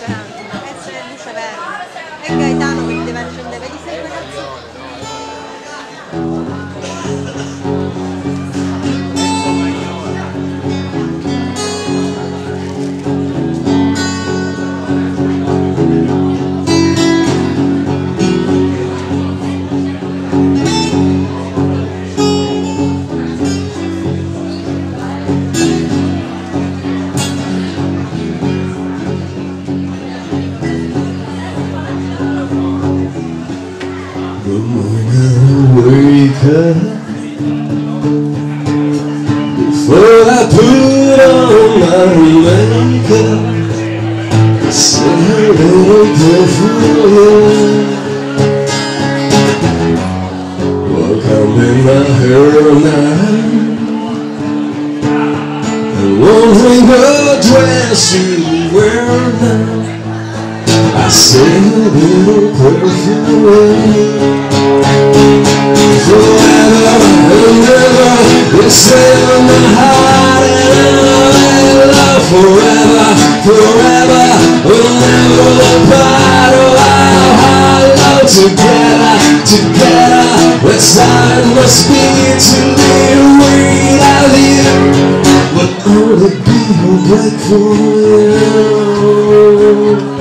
Questa è luce verde. E Gaetano che deve accendere, vedi se il ragazzo. The morning I wake up, before I put on my makeup, I say a little prayer for you. Walk out in my hair now, and wondering what dress you wear now. I say a little prayer for you. Forever and ever, it's in my heart, and I love forever, forever, we'll never apart. Oh, how love together, together, that's how it must be to live without you. But only be a break for you.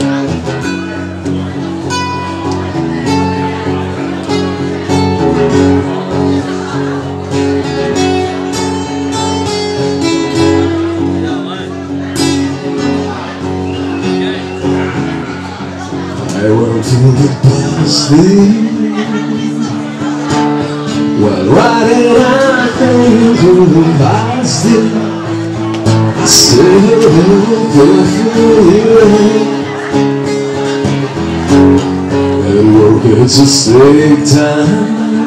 I went to the Boston while riding I came to the Boston. I said a little prayer for you, and work at the same time.